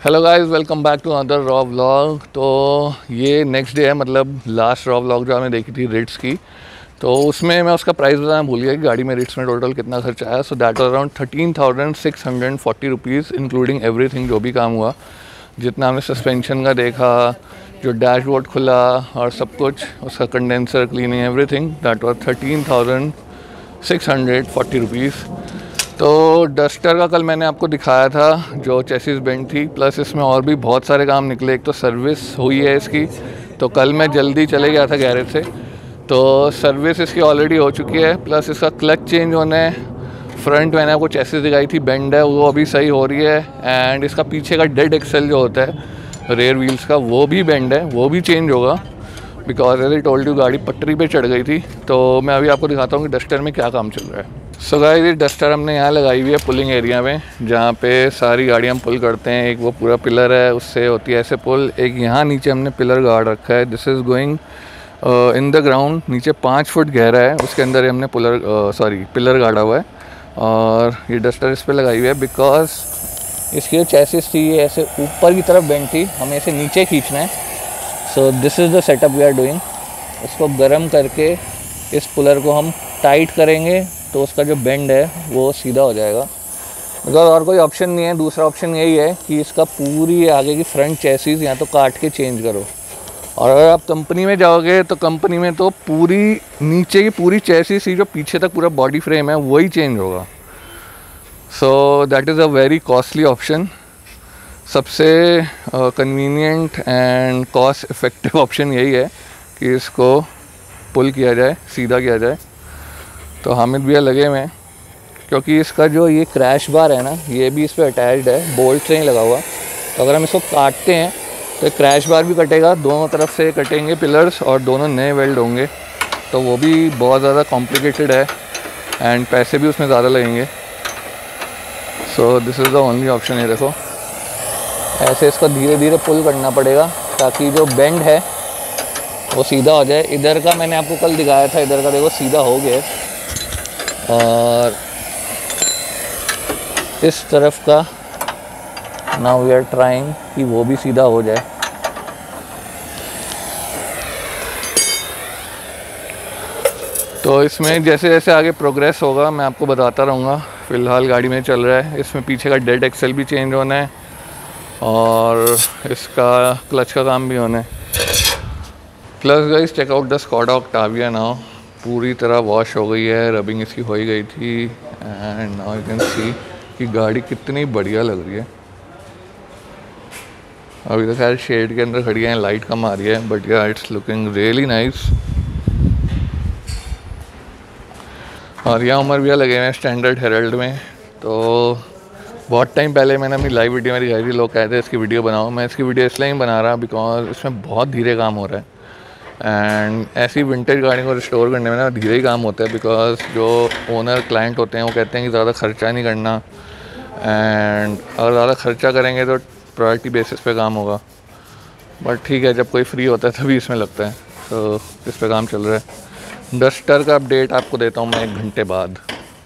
Hello guys, welcome back to another raw vlog. तो ये next day है, मतलब लास्ट रॉ व्लॉग जो हमने देखी थी रिट्स की, तो उसमें मैं उसका प्राइस बताना भूल गया कि गाड़ी में रिट्स में टोटल कितना खर्चा आया। So that was around 13,640 rupees including everything, जो भी काम हुआ, जितना हमने सस्पेंशन का देखा, जो डैशबोर्ड खुला और सब कुछ, उसका condenser cleaning everything, that was 13,640 rupees. तो डस्टर का कल मैंने आपको दिखाया था जो चेसिस बेंड थी, प्लस इसमें और भी बहुत सारे काम निकले। एक तो सर्विस हुई है इसकी, तो कल मैं जल्दी चले गया था गैरेज से, तो सर्विस इसकी ऑलरेडी हो चुकी है। प्लस इसका क्लच चेंज होना है, फ्रंट मैंने आपको चेसिस दिखाई थी बेंड है, वो अभी सही हो रही है। एंड इसका पीछे का डेड एक्सेल जो होता है रेयर व्हील्स का, वो भी बेंड है, वो भी चेंज होगा, because as I told you गाड़ी पटरी पे चढ़ गई थी। तो मैं अभी आपको दिखाता हूँ कि डस्टर में क्या काम चल रहा है। सो गाइस, ये डस्टर हमने यहाँ लगाई हुई है पुलिंग एरिया में, जहाँ पे सारी गाड़ियाँ हम पुल करते हैं। एक वो पूरा पिलर है, उससे होती है ऐसे पुल। एक यहाँ नीचे हमने पिलर गाड़ रखा है, this is going in the ground, नीचे 5 फुट गहरा है, उसके अंदर हमने पिलर गाड़ा हुआ है। और ये डस्टर इस पर लगाई हुई है बिकॉज इसकी जो चेसिस थी ये ऐसे ऊपर की तरफ बेंड थी, हमें इसे नीचे खींचना है। So this is the setup we are doing. इसको गर्म करके इस पुलर को हम टाइट करेंगे तो उसका जो बेंड है वो सीधा हो जाएगा। बिकॉज और कोई ऑप्शन नहीं है। दूसरा ऑप्शन यही है कि इसका पूरी आगे की फ्रंट चेसिस या तो काट के चेंज करो, और अगर आप कंपनी में जाओगे तो कंपनी में तो पूरी नीचे की पूरी चेसिस ही जो पीछे तक पूरा बॉडी फ्रेम है वही चेंज होगा। So that is a very costly option. सबसे convenient and cost effective option यही है कि इसको पुल किया जाए, सीधा किया जाए। तो हामिद भैया लगे हुए हैं, क्योंकि इसका जो ये क्रैश बार है ना, ये भी इस पर अटैच्ड है, बोल्ट से नहीं लगा हुआ। तो अगर हम इसको काटते हैं तो क्रैश बार भी कटेगा, दोनों तरफ से कटेंगे पिलर्स और दोनों नए वेल्ड होंगे, तो वो भी बहुत ज़्यादा कॉम्प्लिकेटेड है एंड पैसे भी उसमें ज़्यादा लगेंगे। So this is the only option है। देखो ऐसे इसको धीरे धीरे पुल करना पड़ेगा ताकि जो बेंड है वो सीधा हो जाए। इधर का मैंने आपको कल दिखाया था, इधर का देखो सीधा हो गया, और इस तरफ का नाउ वी आर ट्राइंग कि वो भी सीधा हो जाए। तो इसमें जैसे जैसे आगे प्रोग्रेस होगा मैं आपको बताता रहूँगा। फ़िलहाल गाड़ी में चल रहा है, इसमें पीछे का डेड एक्सेल भी चेंज होना है और इसका क्लच का काम भी होना है। Plus guys, check out the Skoda Octavia now, पूरी तरह वॉश हो गई है, रबिंग इसकी हो ही गई थी। And now you can see कि गाड़ी कितनी बढ़िया लग रही है। अभी तो खैर शेड के अंदर खड़ी है, लाइट कम आ रही है, बट या इट्स लुकिंग रियली नाइस। और यहाँ उमर भैया लगे हुए हैं स्टैंडर्ड हेरल्ड में। तो बहुत टाइम पहले मैंने अपनी लाइव वीडियो में दिखाई थी, लोग कहते हैं इसकी वीडियो बनाओ। मैं इसकी वीडियो इसलिए नहीं बना रहा बिकॉज इसमें बहुत धीरे काम हो रहा है, एंड ऐसी विंटेज गाड़ी को रिस्टोर करने में ना धीरे ही काम होता है, बिकॉज जो ओनर क्लाइंट होते हैं वो कहते हैं कि ज़्यादा खर्चा नहीं करना, एंड अगर ज़्यादा खर्चा करेंगे तो प्रायोरिटी बेसिस पे काम होगा। बट ठीक है, जब कोई फ्री होता है तभी इसमें लगता है। तो इस पे काम चल रहा है। डस्टर का अपडेट आपको देता हूँ मैं 1 घंटे बाद।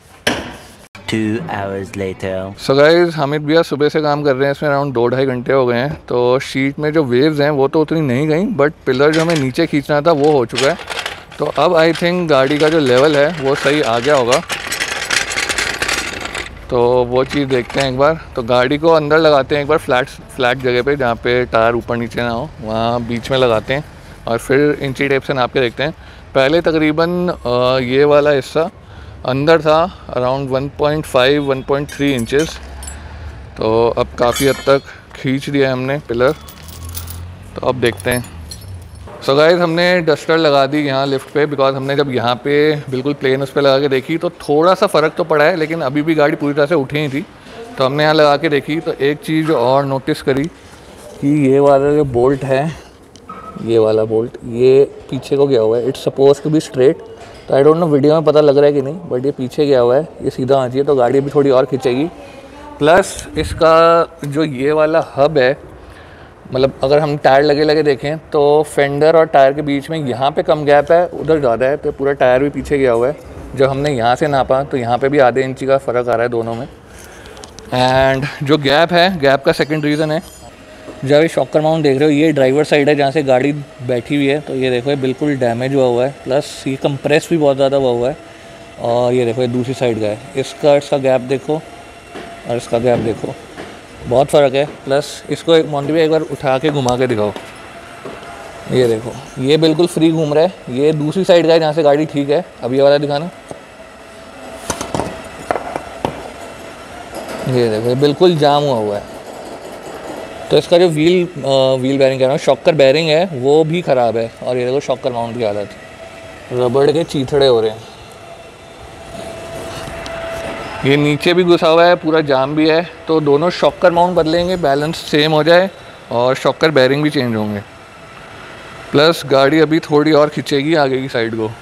2 hours later. So guys, Hamid भैया सुबह से काम कर रहे हैं, इसमें अराउंड 2-2.5 घंटे हो गए हैं। तो शीट में जो वेव्स हैं वो तो उतनी नहीं गई, बट पिलर जो हमें नीचे खींचना था वो हो चुका है। तो अब आई थिंक गाड़ी का जो लेवल है वो सही आ गया होगा, तो वो चीज़ देखते हैं एक बार। तो गाड़ी को अंदर लगाते हैं एक बार, फ्लैट जगह पे जहाँ पे टायर ऊपर नीचे ना हो, वहाँ बीच में लगाते हैं और फिर इंची टेप से नाप के देखते हैं। पहले तकरीबन ये वाला हिस्सा अंदर था अराउंड 1.5-1.3 इंचेस, तो अब काफ़ी हद तक खींच दिया है हमने पिलर। तो अब देखते हैं। सो गाइस, हमने डस्टर लगा दी यहाँ लिफ्ट पे, बिकॉज हमने जब यहाँ पे बिल्कुल प्लेन उस पर लगा के देखी तो थोड़ा सा फ़र्क तो पड़ा है, लेकिन अभी भी गाड़ी पूरी तरह से उठी ही थी। तो हमने यहाँ लगा के देखी तो एक चीज़ और नोटिस करी कि ये वाला जो बोल्ट है, ये वाला बोल्ट ये पीछे को गया हुआ है। It's suppose to be straight, तो आई डोंट नो वीडियो में पता लग रहा है कि नहीं, बट ये पीछे गया हुआ है। ये सीधा आना चाहिए, तो गाड़ी भी थोड़ी और खींचेगी। प्लस इसका जो ये वाला हब है, मतलब अगर हम टायर लगे लगे देखें तो फेंडर और टायर के बीच में यहाँ पे कम गैप है, उधर ज़्यादा है, तो पूरा टायर भी पीछे गया हुआ है। जब हमने यहाँ से नापा तो यहाँ पे भी आधे इंची का फ़र्क आ रहा है दोनों में। एंड जो गैप है, गैप का सेकंड रीज़न है जब ये शॉकर माउंट देख रहे हो, ये ड्राइवर साइड है जहाँ से गाड़ी बैठी हुई है। तो ये देखो ये बिल्कुल डैमेज हुआ है, प्लस ये कंप्रेस भी बहुत ज़्यादा हुआ है। और ये देखो ये दूसरी साइड का है, इसका गैप देखो और इसका गैप देखो, बहुत फ़र्क है। प्लस इसको एक मोंटी भाई एक बार उठा के घुमा के दिखाओ, ये देखो ये बिल्कुल फ्री घूम रहा है। ये दूसरी साइड का है जहाँ से गाड़ी ठीक है। अब ये वाला दिखाना, ये देखो ये बिल्कुल जाम हुआ है। तो इसका जो व्हील बेयरिंग कह रहा हूँ, शॉकर बेयरिंग है, वो भी ख़राब है। और ये देखो शॉकर माउंट की हालत, रबड़ के चीथड़े हो रहे हैं। ये नीचे भी घुसा हुआ है, पूरा जाम भी है। तो दोनों शॉकर माउंट बदलेंगे, बैलेंस सेम हो जाए, और शॉकर बेयरिंग भी चेंज होंगे। प्लस गाड़ी अभी थोड़ी और खिंचेगी आगे की साइड को।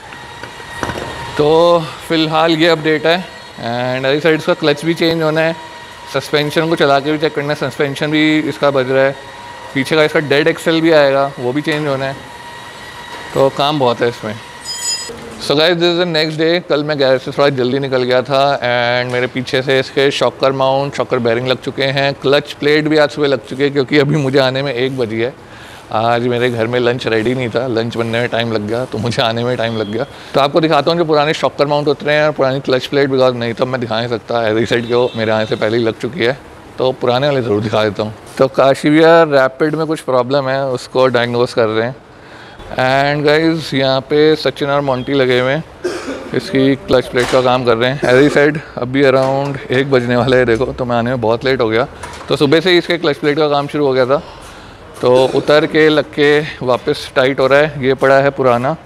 तो फ़िलहाल ये अपडेट है। एंड अभी साइड इसका क्लच भी चेंज होना है, सस्पेंशन को चला के भी चेक करना है, सस्पेंशन भी इसका बज रहा है। पीछे का इसका डेड एक्सेल भी आएगा, वो भी चेंज होना है। तो काम बहुत है इसमें। So guys this is the next day. कल मैं गैरेज से थोड़ा जल्दी निकल गया था एंड मेरे पीछे से इसके शॉकर माउंट, शॉकर बेयरिंग लग चुके हैं। क्लच प्लेट भी आज सुबह लग चुकी है, क्योंकि अभी मुझे आने में 1 बजी है। आज मेरे घर में लंच रेडी नहीं था, लंच बनने में टाइम लग गया, तो मुझे आने में टाइम लग गया। तो आपको दिखाता हूँ जो पुराने शॉकर माउंट उतरे हैं और पुरानी क्लच प्लेट, बिकॉज नहीं तो मैं दिखा नहीं सकता, एवरी साइड के मेरे आने से पहले ही लग चुकी है। तो पुराने वाले ज़रूर दिखा देता हूँ। तो काशी भैया रैपिड में कुछ प्रॉब्लम है, उसको डायग्नोस कर रहे हैं। एंड गाइज यहाँ पे सचिन और मोंटी लगे हुए हैं, इसकी क्लच प्लेट का काम कर रहे हैं। एवरी साइड अभी अराउंड 1 बजने वाले है, देखो तो मैं आने में बहुत लेट हो गया। तो सुबह से ही इसके क्लच प्लेट का काम शुरू हो गया था। तो उतर के लग के वापस टाइट हो रहा है। ये पड़ा है पुराना,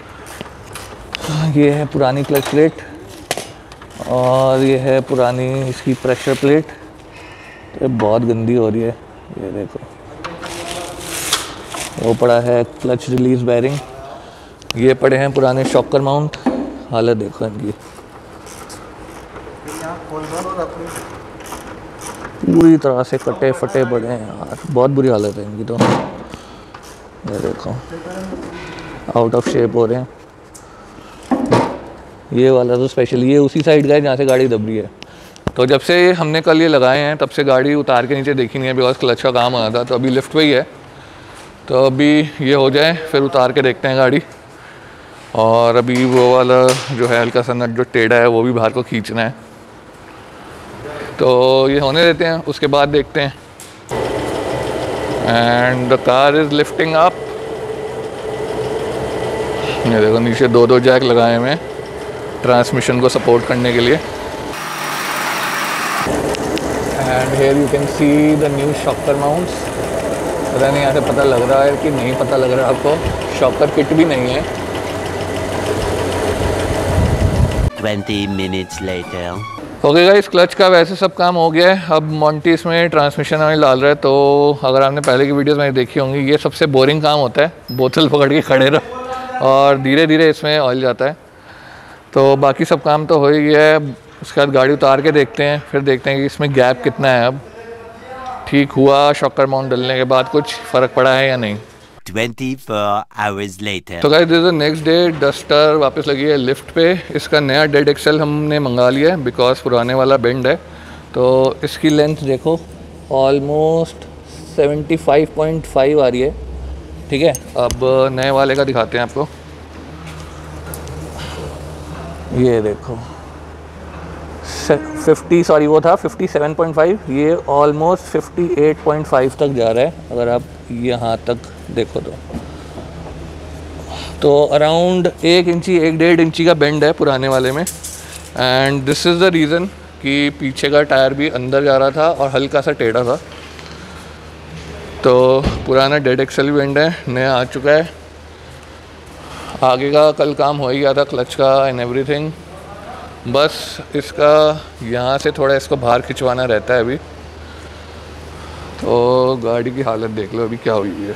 ये है पुरानी क्लच प्लेट, और ये है पुरानी इसकी प्रेशर प्लेट। तो ये बहुत गंदी हो रही है, ये देखो। वो पड़ा है क्लच रिलीज बेयरिंग। ये पड़े हैं पुराने शॉकर माउंट, हालत देखो इनकी, पूरी तरह से कटे फटे पड़े हैं यार, बहुत बुरी हालत है इनकी। तो ये देखो आउट ऑफ शेप हो रहे हैं। ये वाला तो स्पेशल, ये उसी साइड का है जहाँ से गाड़ी दब रही है। तो जब से हमने कल ये लगाए हैं तब से गाड़ी उतार के नीचे देखी नहीं है, बिकॉज क्लच का काम आया था। तो अभी लिफ्ट पे ही है, तो अभी ये हो जाए फिर उतार के देखते हैं गाड़ी। और अभी वो वाला जो है हल्का सा नट जो टेढ़ा है वो भी बाहर को खींचना है। तो ये होने देते हैं, उसके बाद देखते हैं। And the car is lifting up. ये देखो नीचे 2 जैक लगाए हुए हैं ट्रांसमिशन को सपोर्ट करने के लिए। And here you can see the new shocker mounts. पता नहीं यहाँ से पता लग रहा है कि नहीं पता लग रहा है आपको, शॉकर किट भी नहीं है। 20 minutes later. Okay guys, clutch का वैसे सब काम हो गया है। अब मोंटी इसमें ट्रांसमिशन ऑयल डाल रहा है। तो अगर आपने पहले की वीडियोस में देखी होंगी, ये सबसे बोरिंग काम होता है, बोतल पकड़ के खड़े रहो और धीरे धीरे इसमें ऑयल जाता है। तो बाकी सब काम तो हो ही गया है। उसके बाद गाड़ी उतार के देखते हैं, फिर देखते हैं कि इसमें गैप कितना है। अब ठीक हुआ शॉकर माउंट डलने के बाद, कुछ फ़र्क पड़ा है या नहीं। 24 hours later. तो guys this is the next day. Duster वापस लगी है लिफ्ट पे। इसका नया डेड एक्सेल हमने मंगा लिया है, बिकॉज पुराने वाला बेंड है। तो इसकी लेंथ देखो ऑलमोस्ट 75.5 आ रही है। ठीक है, अब नए वाले का दिखाते हैं आपको। ये देखो 57.5, ये ऑलमोस्ट 58.5 तक जा रहा है अगर आप यहाँ तक देखो तो अराउंड 1 इंची 1.5 इंची का बेंड है पुराने वाले में। And this is the reason कि पीछे का टायर भी अंदर जा रहा था और हल्का सा टेढ़ा था। तो पुराना डेड एक्सेल बेंड है, नया आ चुका है। आगे का कल काम हो ही गया था, क्लच का एंड एवरीथिंग। बस इसका यहाँ से थोड़ा इसको बाहर खिंचवाना रहता है अभी। तो गाड़ी की हालत देख लो अभी क्या हुई है।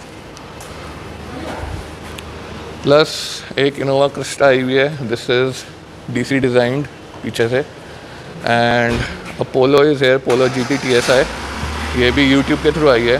प्लस एक इनोवा क्रिस्टा आई हुई है, दिस इज़ डीसी डिज़ाइंड पीछे से। And a Polo is here, Polo GT TSI, ये भी यूट्यूब के थ्रू आई है।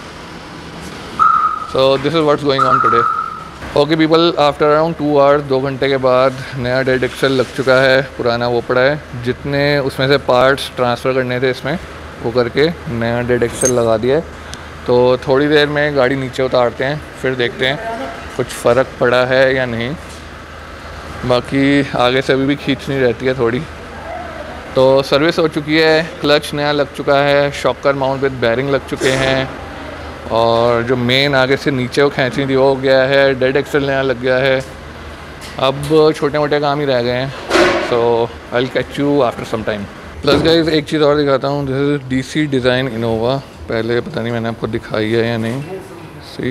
So this is what's going on today. Okay people, after around 2 hours, 2 घंटे के बाद नया डेड एक्सेल लग चुका है, पुराना वो पड़ा है। जितने उसमें से पार्ट्स ट्रांसफ़र करने थे इसमें, वो करके नया डेड एक्सेल लगा दिया है। तो थोड़ी देर में गाड़ी नीचे उतारते हैं, फिर देखते हैं कुछ फ़र्क पड़ा है या नहीं। बाकी आगे से अभी भी खींचनी रहती है थोड़ी। तो सर्विस हो चुकी है, क्लच नया लग चुका है, शॉकर माउंट विद बेयरिंग लग चुके हैं, और जो मेन आगे से नीचे वो खींचनी थी वो हो गया है, डेड एक्सल नया लग गया है। अब छोटे मोटे काम ही रह गए हैं। So I will catch you after some time. Plus guys एक चीज़ और दिखाता हूँ, this is DC design Innova. पहले पता नहीं मैंने आपको दिखाई है या नहीं। सी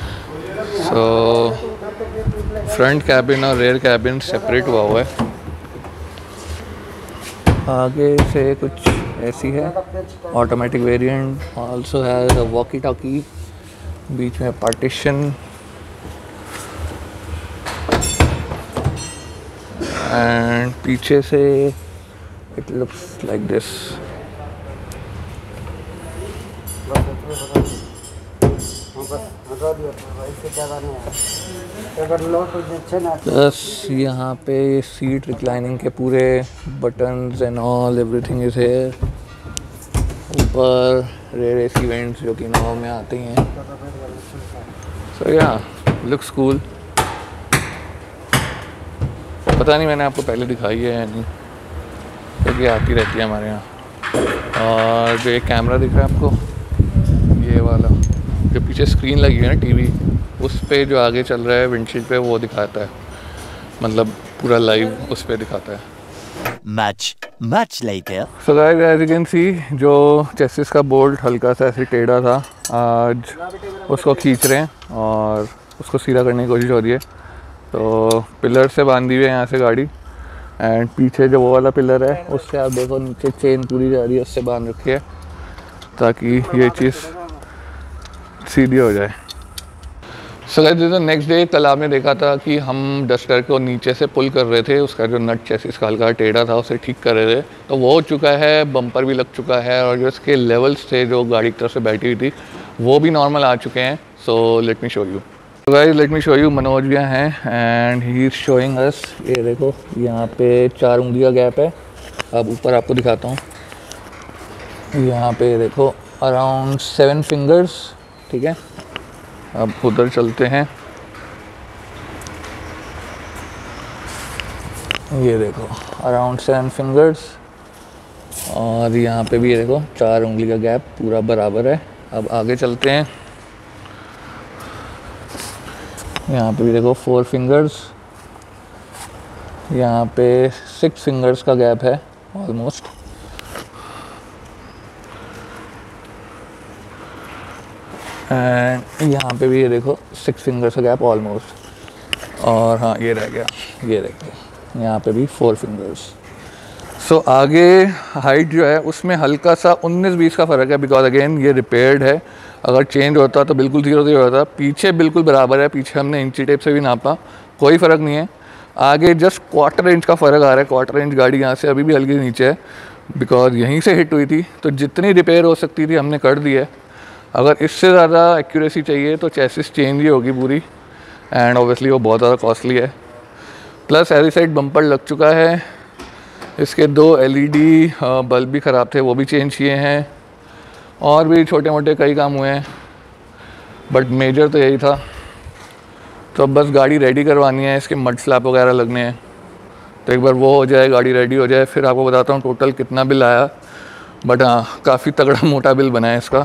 सो फ्रंट कैबिन और रेयर कैबिन सेपरेट हुआ है। आगे से कुछ ऐसी है, automatic variant, also has a walkie talkie, बीच में पार्टीशन, एंड पीछे से इट लुक्स लाइक दिस। बस यहाँ पे सीट रिक्लाइनिंग के पूरे buttons and all everything is here. ऊपर रेयर एसी वेंट्स जो कि इनोवा में आते ही हैं। सो या लुक्स कूल। पता नहीं मैंने आपको पहले दिखाई है या नहीं, क्योंकि आती रहती है हमारे यहाँ। और जो एक कैमरा दिख रहा है आपको, ये वाला जो पीछे स्क्रीन लगी है ना टीवी, उस पे जो आगे चल रहा है विंडशील्ड पे वो दिखाता है, मतलब पूरा लाइव उस पे दिखाता है। Much later. So guys, as you can see, जो चेसिस का बोल्ट हल्का सा ऐसे टेढ़ा था, आज उसको खींच रहे हैं और उसको सीधा करने की कोशिश हो रही है। तो पिलर से बांधी हुई है यहाँ से गाड़ी, एंड पीछे जो वो वाला पिलर है उससे आप देखो नीचे चेन पूरी जा रही है, उससे बांध रखी है ताकि ये चीज़ सीधी हो जाए। So guys this next day. कल आपने देखा था कि हम डस्टर को नीचे से पुल कर रहे थे, उसका जो नट चेसिस का हल्का टेढ़ा था उसे ठीक कर रहे थे, तो वो हो चुका है, बम्पर भी लग चुका है, और जो इसके लेवल्स थे जो गाड़ी की तरफ से बैठी हुई थी वो भी नॉर्मल आ चुके हैं। So let me show you. तो guys let me show you, Manoj भैया हैं and he is showing us. ये देखो यहाँ पे 4 उंगली का गैप है। अब ऊपर आपको दिखाता हूँ, यहाँ पे देखो अराउंड 7 फिंगर्स, ठीक है। अब उधर चलते हैं, ये देखो अराउंड 7 फिंगर्स, और यहाँ पे भी ये देखो 4 उंगली का गैप पूरा बराबर है। अब आगे चलते हैं, यहाँ पे भी देखो 4 फिंगर्स, यहाँ पे 6 फिंगर्स का गैप है ऑलमोस्ट। एंड यहाँ पे भी ये देखो 6 फिंगर्स का गैप ऑलमोस्ट। और हाँ ये रह गया, ये देखो यहाँ पे भी 4 फिंगर्स। सो आगे हाइट जो है उसमें हल्का सा 19-20 का फ़र्क है, बिकॉज अगेन ये रिपेयर्ड है। अगर चेंज होता तो बिल्कुल 0 होता। पीछे बिल्कुल बराबर है, पीछे हमने इंची टेप से भी नापा, कोई फ़र्क नहीं है। आगे जस्ट 1/4 इंच का फ़र्क आ रहा है। 1/4 इंच गाड़ी यहाँ से अभी भी हल्की नीचे है, बिकॉज यहीं से हिट हुई थी, तो जितनी रिपेयर हो सकती थी हमने कर दी है। अगर इससे ज़्यादा एक्यूरेसी चाहिए तो चेसिस चेंज ही होगी पूरी, एंड ऑब्वियसली वो बहुत ज़्यादा कॉस्टली है। प्लस एरी साइड बम्पर लग चुका है, इसके 2 LED बल्ब भी ख़राब थे, वो भी चेंज किए हैं, और भी छोटे मोटे कई काम हुए हैं, बट मेजर तो यही था। तो अब बस गाड़ी रेडी करवानी है, इसके मड स्लैप वगैरह लगने हैं, तो एक बार वो हो जाए, गाड़ी रेडी हो जाए, फिर आपको बताता हूँ टोटल कितना बिल आया। बट हाँ काफ़ी तगड़ा मोटा बिल बना है इसका।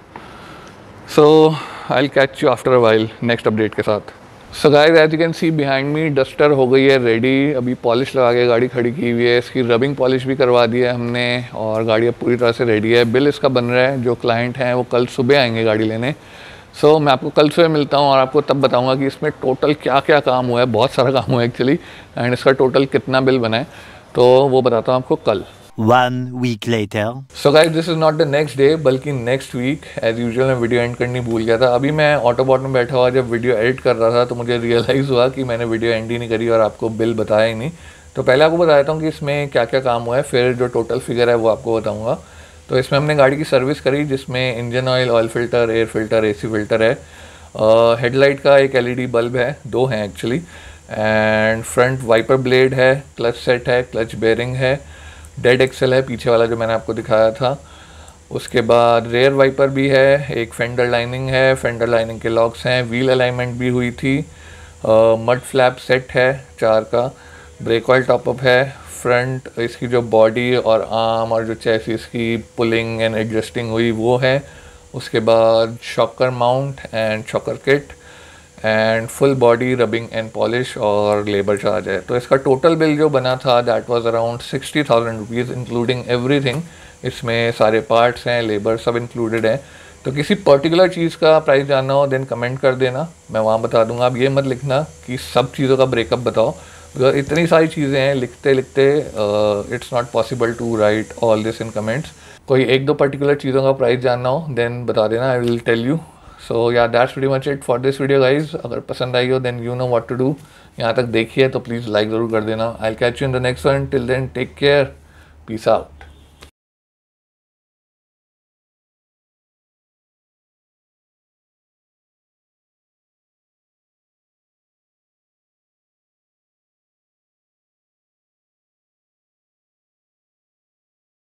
So I will catch you after a while next update के साथ। So guys as you can see behind me, Duster हो गई है रेडी। अभी पॉलिश लगा के गाड़ी खड़ी की हुई है, इसकी रबिंग पॉलिश भी करवा दी है हमने, और गाड़ी अब पूरी तरह से रेडी है। बिल इसका बन रहा है, जो क्लाइंट हैं वो कल सुबह आएंगे गाड़ी लेने। सो मैं आपको कल सुबह मिलता हूँ और आपको तब बताऊँगा कि इसमें टोटल क्या क्या काम हुआ है। बहुत सारा काम हुआ है एक्चुअली, एंड इसका टोटल कितना बिल बना है, तो वो बताता हूँ आपको कल। 1 week later. So guys this is not the next day, बल्कि नेक्स्ट वीक। एज यूजुअल मैं वीडियो एंड करनी भूल गया था। अभी मैं ऑटोबॉट में बैठा हुआ जब वीडियो एडिट कर रहा था तो मुझे रियलाइज़ हुआ कि मैंने वीडियो एंड ही नहीं करी और आपको बिल बताया ही नहीं। तो पहले आपको बता देता हूँ कि इसमें क्या क्या काम हुआ है, फिर जो टोटल फिगर है वो आपको बताऊँगा। तो इसमें हमने गाड़ी की सर्विस करी, जिसमें engine oil filter, air filter, AC filter है, हेडलाइट का एक LED बल्ब है, 2 हैं actually, and front wiper blade है, क्लच सेट है, क्लच बेयरिंग है, डेड एक्सल है पीछे वाला जो मैंने आपको दिखाया था, उसके बाद रेयर वाइपर भी है, एक फेंडर लाइनिंग है, फेंडर लाइनिंग के लॉक्स हैं, व्हील अलाइनमेंट भी हुई थी, मड फ्लैप सेट है 4 का, ब्रेक ऑयल टॉपअप है, फ्रंट इसकी जो बॉडी और आर्म और जो चेसिस की पुलिंग एंड एडजस्टिंग हुई वो है, उसके बाद shocker mount and shocker kit and full body rubbing and polish और लेबर चार्ज है। तो इसका टोटल बिल जो बना था that was around 60,000 rupees including everything. इसमें सारे पार्ट्स हैं, लेबर सब इंक्लूडेड है। तो किसी पर्टिकुलर चीज़ का प्राइस जानना हो देन कमेंट कर देना, मैं वहाँ बता दूंगा। आप ये मत लिखना कि सब चीज़ों का ब्रेकअप बताओ, बिकॉज इतनी सारी चीज़ें हैं, लिखते लिखते it's not possible to write all this in comments. कोई एक दो पर्टिकुलर चीज़ों का प्राइस जानना हो देन बता देना, I will tell you. So yeah that's pretty much it for this video guys. अगर पसंद आई हो then you know what to do. यहाँ तक देखिए तो प्लीज़ लाइक ज़रूर कर देना। I will catch you in the next one. Till then take care, peace out.